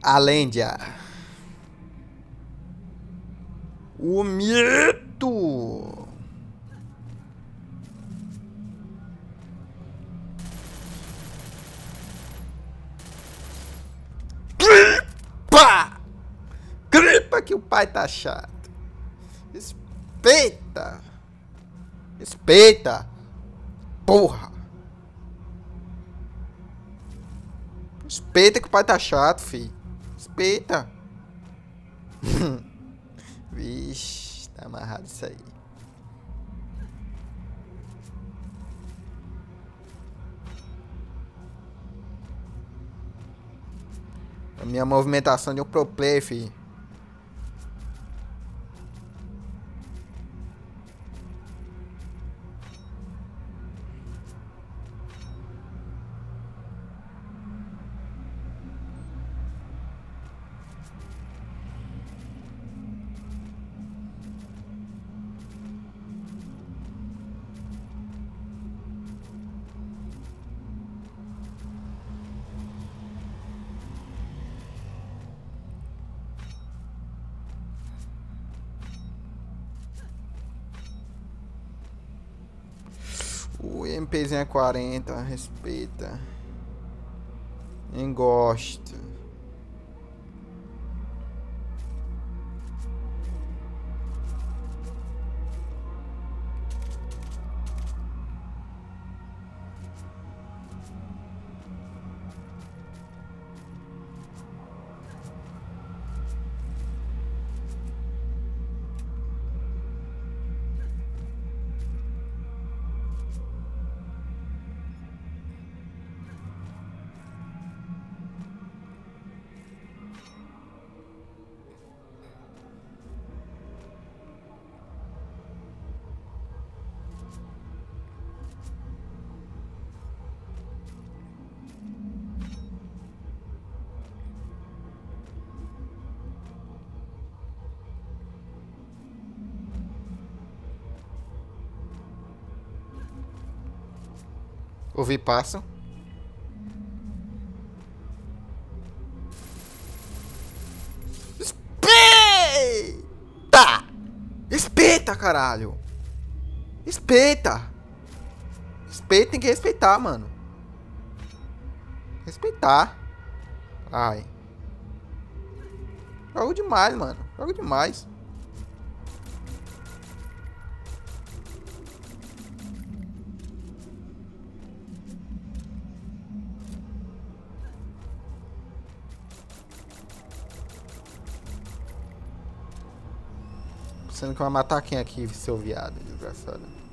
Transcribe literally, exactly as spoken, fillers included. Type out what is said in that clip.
Alândia. O mito. Gripa! Gripa que o pai tá chato. Respeita. Respeita. Porra. Respeita que o pai tá chato, filho. Respeita. Vixe, tá amarrado isso aí. A minha movimentação de um pro player, filho. O MPzinho é quarenta, respeita. Nem gosto. Ouvi passo. Respeita! Respeita, caralho! Respeita! Respeita, tem que respeitar, mano. Respeitar. Ai. Jogo demais, mano. Jogo demais. Sendo que vai matar quem aqui, seu viado, desgraçado.